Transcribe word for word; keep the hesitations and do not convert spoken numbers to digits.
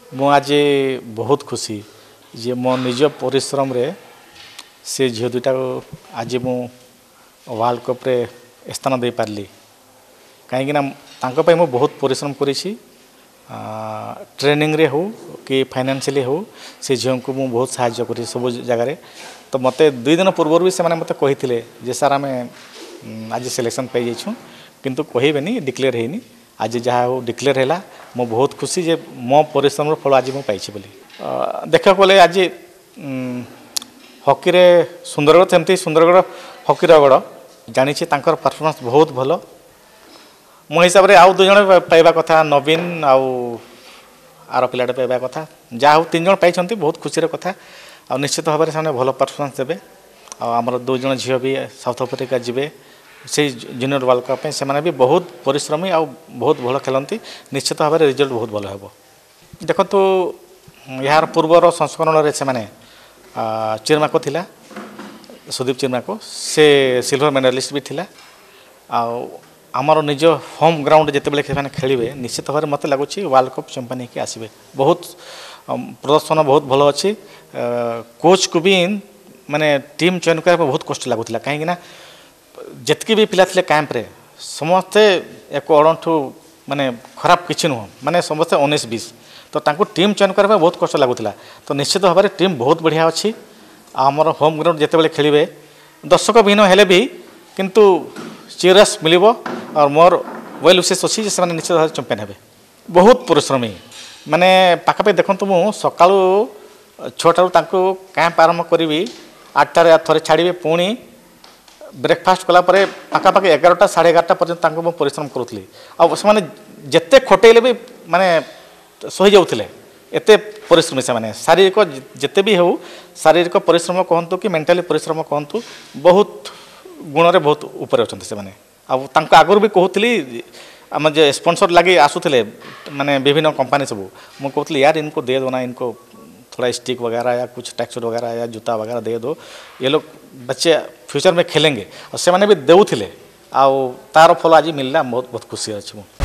मु आज बहुत खुशी जे मो निज परिश्रम रे से झील दुईटा आज मु वर्ल्ड कप रे स्थान दे पारली कहीं मु बहुत परिश्रम करी ट्रेनिंग रे हो कि फाइनेंशियली हो से झील को मु बहुत साहाय्य करी सब जगार तो मत दुई दिन पूर्व भी से मत कही जे सार आम आज सिलेक्शन पाई जाइछुं किंतु कहबेनी डिक्लेयर होनी आज जहाँ हो डिक्लेयर है मो बहुत खुशी जे मो परिश्रम फल आज मुझे बोली देखा गले आज हॉकी रे सुंदरगढ़ सेमती सुंदरगढ़ हॉकी रगड़ जानी परफॉर्मेंस बहुत भल मो हिसाब से आउ दु जन पाइबा कथा नवीन आउ आर पिलाटे पाइबा कथा जहाँ हो तीन जन पाई बहुत खुशी कथा आ निश्चित भाव में से भल परफॉर्मेंस देवे आमर दो जन झील भी साउथ अफ्रीका जीवे से जूनियर वर्ल्ड कप से माने भी बहुत परिश्रमी आ बहुत भल खेलती निश्चित भाव में रिजल्ट बहुत भल हो देखो तो यार पूर्वर संस्करण से माने चिरमाको थिला सुदीप चिरमाको से सिल्वर मेडालिस्ट भी थिला आमर निज होम ग्राउंड जिते खेलिए निश्चित भाव में मत लगुच वर्ल्ड कप चैंपियन होकर आसवे बहुत प्रदर्शन बहुत भल अच्छी कोच को भी माने टीम चयन करने बहुत कष्ट लगुला कहीं जितकी भी पिला थे कैंप रे समस्ते एक अड़ठू माने खराब किसी नुह माने समस्ते उन्नीस बीस तो तांको टीम चयन करने बहुत कष्ट लगुला तो निश्चित भाव में टीम बहुत बढ़िया अच्छी आमर होम ग्राउंड जिते खेलिए दर्शक विहीन हेले भी किंतु चियर्स मिल और मोर वेल विशेष अच्छी से निश्चित भाव चैंपियन हे बहुत परिश्रमी माने पाखापाखि देखो मु सका छटा कैंप आरंभ करी आठटार थे छाड़े पुणी ब्रेकफास्ट कला पाखापाखि एगारटा साढ़े एगारटा पर्यटन परिश्रम करुली आते खटेले भी माने सही जाऊे एत परिश्रमी से माने शारीरिक जिते भी हो शारीरिक परिश्रम कहतु कि मेंटाली परिश्रम कहतु बहुत गुण रे बहुत ऊपर अच्छा से माने आगुरी भी कहती आम जो स्पॉन्सर लगे आसुले माने विभिन्न कंपनी सब मुझे कहती यार इनको दे दो ना इनको थोड़ा स्टिक वगैरह या कुछ टैक्सूट वगैरह या जूता वगैरह दे दो ये लोग बच्चे फ्यूचर में खेलेंगे और से माने भी देउथिले आ तार फल आज मिलला बहुत बहुत खुशी अच्छी।